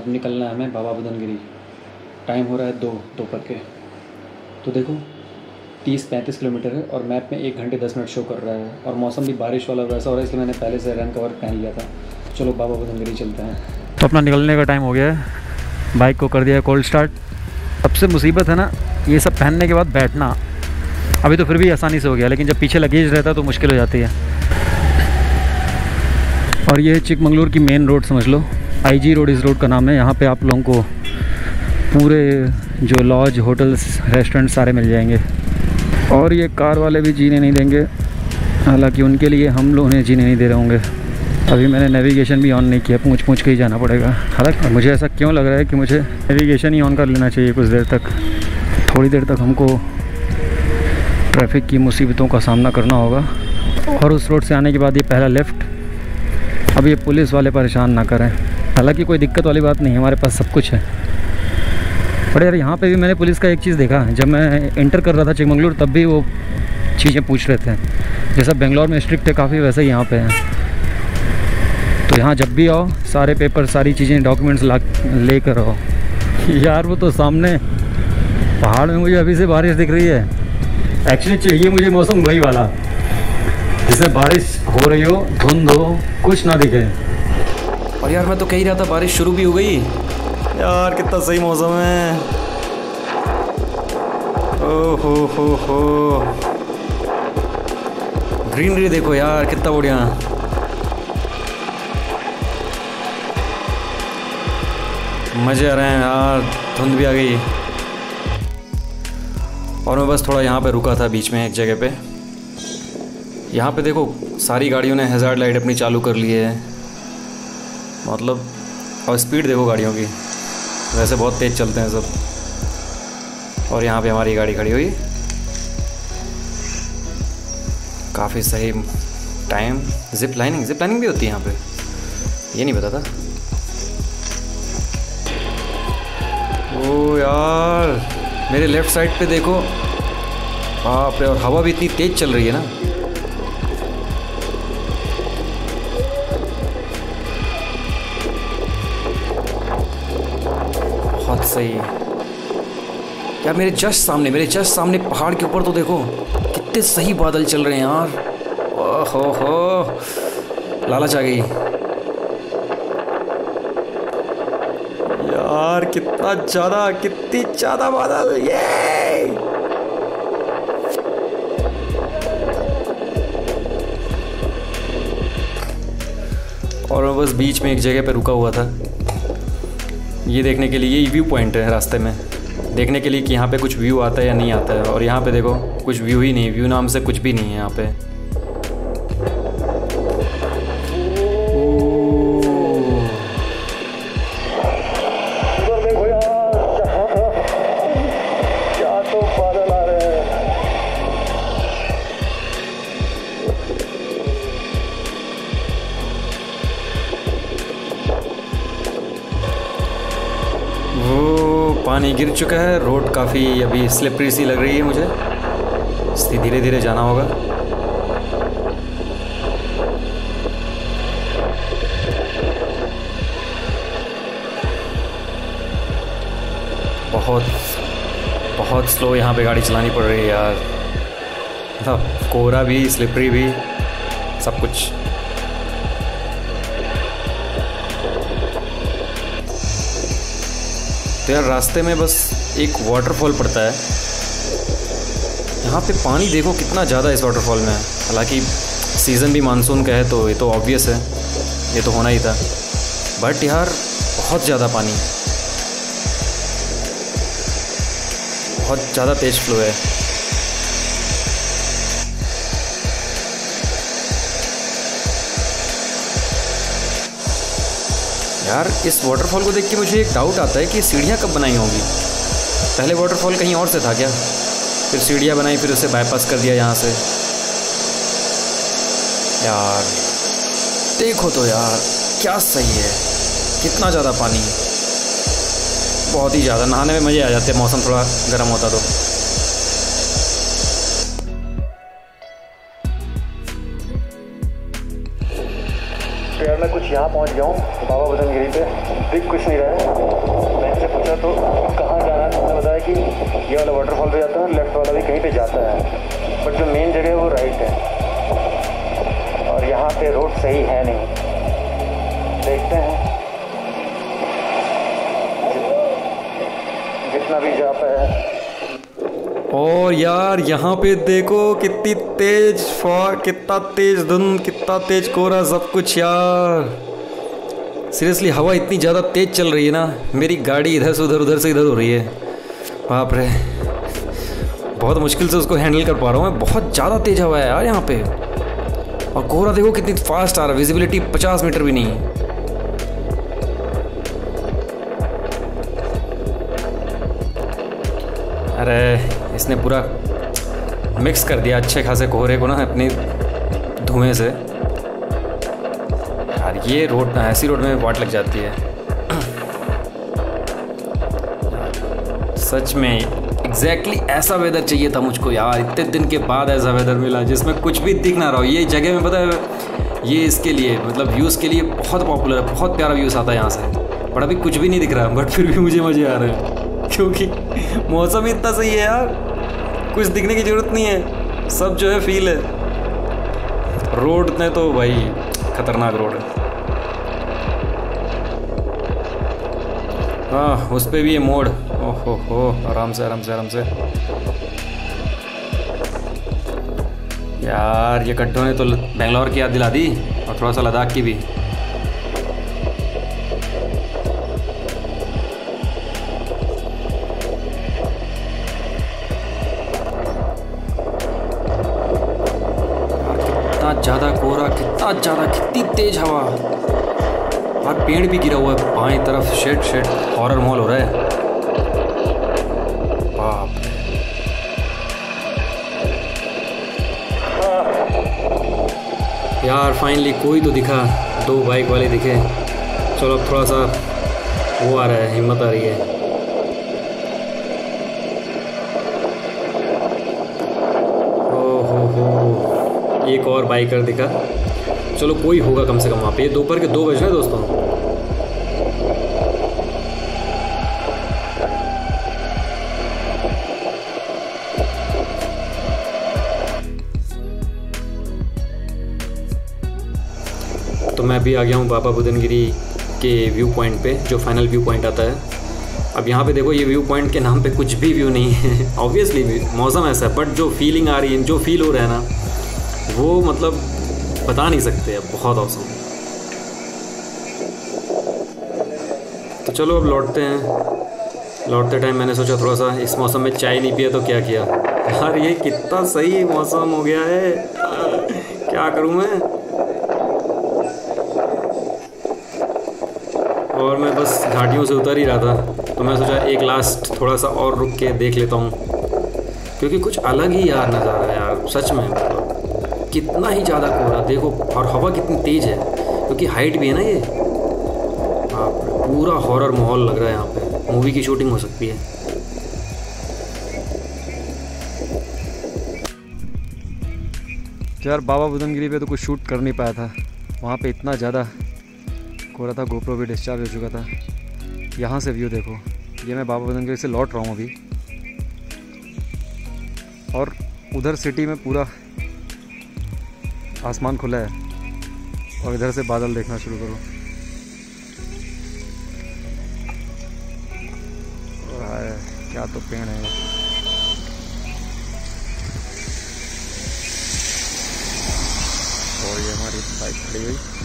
निकलना है हमें बाबा बुदनगिरी। टाइम हो रहा है 2 दोपहर के। तो देखो 30-35 किलोमीटर है और मैप में 1 घंटे 10 मिनट शो कर रहा है और मौसम भी बारिश वाला वैसा हो रहा है, इसलिए मैंने पहले से रेन कवर पहन लिया था। चलो बाबा बुदनगिरी चलते हैं। तो अपना निकलने का टाइम हो गया है, बाइक को कर दिया कोल्ड स्टार्ट। सबसे मुसीबत है ना ये सब पहनने के बाद बैठना। अभी तो फिर भी आसानी से हो गया, लेकिन जब पीछे लगेज रहता है तो मुश्किल हो जाती है। और ये चिकमंगलुरु की मेन रोड समझ लो, IG रोड इस रोड का नाम है। यहाँ पे आप लोगों को पूरे जो लॉज, होटल्स, रेस्टोरेंट सारे मिल जाएंगे। और ये कार वाले भी जीने नहीं देंगे, हालांकि उनके लिए हम लोग उन्हें जीने नहीं दे रहे होंगे। अभी मैंने नेविगेशन भी ऑन नहीं किया, पूछ के ही जाना पड़ेगा। हालांकि मुझे ऐसा क्यों लग रहा है कि मुझे नेविगेशन ही ऑन कर लेना चाहिए कुछ देर तक। थोड़ी देर तक हमको ट्रैफिक की मुसीबतों का सामना करना होगा। और उस रोड से आने के बाद ये पहला लेफ़्ट। अब ये पुलिस वाले परेशान ना करें, हालांकि कोई दिक्कत वाली बात नहीं है, हमारे पास सब कुछ है। पर यार यहाँ पे भी मैंने पुलिस का एक चीज़ देखा, जब मैं इंटर कर रहा था चिकमंगलुरु तब भी वो चीज़ें पूछ रहे थे। जैसा बेंगलोर में स्ट्रिक्ट है काफ़ी, वैसे ही यहाँ पे है। तो यहाँ जब भी आओ सारे पेपर, सारी चीज़ें, डॉक्यूमेंट्स ले कर आओ। यार वो तो सामने पहाड़ में मुझे अभी से बारिश दिख रही है। एक्चुअली चाहिए मुझे मौसम वही वाला जिसमें बारिश हो रही हो, धुंध हो, कुछ ना दिखे। और यार मैं तो कह ही रहा था बारिश शुरू भी हो गई। यार कितना सही मौसम है। ओहो हो ग्रीनरी देखो यार कितना बढ़िया। मज़े आ रहे हैं यार, धुंध भी आ गई। और मैं बस थोड़ा यहाँ पे रुका था बीच में एक जगह पे। यहाँ पे देखो सारी गाड़ियों ने हैज़ार्ड लाइट अपनी चालू कर ली है, मतलब। और स्पीड देखो गाड़ियों की, वैसे बहुत तेज़ चलते हैं सब। और यहाँ पे हमारी गाड़ी खड़ी हुई, काफ़ी सही टाइम। जिप लाइनिंग भी होती है यहाँ पे, ये नहीं पता था। ओ यार मेरे लेफ़्ट साइड पे देखो, बाप रे। और हवा भी इतनी तेज़ चल रही है ना। बहुत सही यार। मेरे जस्ट सामने पहाड़ के ऊपर तो देखो कितने सही बादल चल रहे हैं यार। ओहो लालच आ गई यार। कितनी ज़्यादा बादल। ये और मैं बस बीच में एक जगह पे रुका हुआ था, ये देखने के लिए। ये व्यू पॉइंट है रास्ते में, देखने के लिए कि यहाँ पे कुछ व्यू आता है या नहीं आता है। और यहाँ पे देखो कुछ व्यू ही नहीं, व्यू नाम से कुछ भी नहीं है यहाँ पे। पानी गिर चुका है, रोड काफ़ी अभी स्लिपरी सी लग रही है मुझे, इसलिए धीरे धीरे जाना होगा। बहुत स्लो यहाँ पे गाड़ी चलानी पड़ रही है यार। मतलब कोहरा भी, स्लिपरी भी, सब कुछ। तो यार रास्ते में बस एक वाटरफॉल पड़ता है। यहाँ पे पानी देखो कितना ज़्यादा इस वाटरफॉल में है। हालांकि सीज़न भी मानसून का है तो ये तो ऑब्वियस है, ये तो होना ही था। बट यार बहुत ज़्यादा पानी, बहुत ज़्यादा तेज़ फ्लो है। यार इस वाटरफॉल को देख के मुझे एक डाउट आता है कि सीढ़ियाँ कब बनाई होंगी। पहले वाटरफॉल कहीं और से था क्या, फिर सीढ़ियाँ बनाई, फिर उसे बाईपास कर दिया यहाँ से। यार देखो तो यार क्या सही है, कितना ज़्यादा पानी, बहुत ही ज़्यादा। नहाने में मज़े आ जाते हैं, मौसम थोड़ा गर्म होता तो। यार मैं कुछ यहाँ पहुँच गया हूँ बाबा बुदन गिरी पे, दिख कुछ नहीं रहा है। मैं इनसे पूछा तो कहाँ जाना है, तो उन्होंने बताया कि ये वाला वाटरफॉल पे जाता है, लेफ्ट वाला भी कहीं पे जाता है, बट जो मेन जगह है वो राइट है और यहाँ पे रोड सही है नहीं। देखते हैं जितना भी जा पाए। और यार यहाँ पे देखो कितनी तेज फॉग, कितना तेज धुंध, कितना तेज कोहरा, सब कुछ यार। सीरियसली हवा इतनी ज़्यादा तेज चल रही है ना, मेरी गाड़ी इधर से उधर, उधर से इधर हो रही है। बाप रे, बहुत मुश्किल से उसको हैंडल कर पा रहा हूँ मैं। बहुत ज़्यादा तेज हवा है यार यहाँ पे। और कोहरा देखो कितनी फास्ट आ रहा है, विजिबिलिटी 50 मीटर भी नहीं है। अरे इसने पूरा मिक्स कर दिया अच्छे खासे कोहरे को ना अपनी धुएं से। यार ये रोड ना, ऐसी रोड में वाट लग जाती है सच में। एग्जैक्टली ऐसा वेदर चाहिए था मुझको यार, इतने दिन के बाद ऐसा वेदर मिला जिसमें कुछ भी दिख ना रहा हो। ये जगह में पता है, ये इसके लिए मतलब व्यूज़ के लिए बहुत पॉपुलर है, बहुत प्यारा व्यूज़ आता है यहाँ से। बट अभी कुछ भी नहीं दिख रहा, बट फिर भी मुझे मज़े आ रहे हैं क्योंकि मौसम ही इतना सही है यार, कुछ दिखने की ज़रूरत नहीं है, सब जो है फील है। रोड ने तो भाई खतरनाक रोड है। हाँ उस पर भी ये मोड़, ओहो हो, आराम से आराम से आराम से। यार ये गड्ढों ने तो बेंगलोर की याद दिला दी और थोड़ा सा लद्दाख की भी। ज़्यादा कोहरा, कितना ज़्यादा, कितनी तेज हवा, और पेड़ भी गिरा हुआ है बाएं तरफ। शेड शेड हॉरर मॉल हो रहा है। बाप यार फाइनली कोई तो दिखा, 2 बाइक वाले दिखे। चलो अब थोड़ा सा वो आ रहा है, हिम्मत आ रही है। एक और बाइकर दिखा, चलो कोई होगा कम से कम वहाँ पे। ये दोपहर के 2 बज रहे दोस्तों। तो मैं अभी आ गया हूँ बाबा बुदन गिरी के व्यू पॉइंट पे, जो फाइनल व्यू पॉइंट आता है। अब यहाँ पे देखो, ये व्यू पॉइंट के नाम पे कुछ भी व्यू नहीं है ऑब्वियसली मौसम ऐसा है, बट जो फीलिंग आ रही है, जो फील हो रहा है ना, वो मतलब बता नहीं सकते। अब बहुत औसम। तो चलो अब लौटते हैं। लौटते टाइम मैंने सोचा थोड़ा सा इस मौसम में चाय नहीं पिया तो क्या किया यार। ये कितना सही मौसम हो गया है, क्या करूं मैं। और मैं बस घाटियों से उतर ही रहा था, तो मैं सोचा एक लास्ट थोड़ा सा और रुक के देख लेता हूँ, क्योंकि कुछ अलग ही यार नज़ारा है यार सच में। मतलब कितना ही ज़्यादा कोहरा देखो, और हवा कितनी तेज़ है, क्योंकि हाइट भी है ना ये। पूरा हॉरर माहौल लग रहा है यहाँ पे, मूवी की शूटिंग हो सकती है। यार बाबा बुदन गिरी पे तो कुछ शूट कर नहीं पाया था, वहाँ पे इतना ज़्यादा कोहरा था, गोप्रो भी डिस्चार्ज हो चुका था। यहाँ से व्यू देखो, ये मैं बाबा बुदन गिरी से लौट रहा हूँ अभी, और उधर सिटी में पूरा आसमान खुला है, और इधर से बादल देखना शुरू करो। क्या तो पेड़ है। और ये हमारी बाइक खड़ी हुई।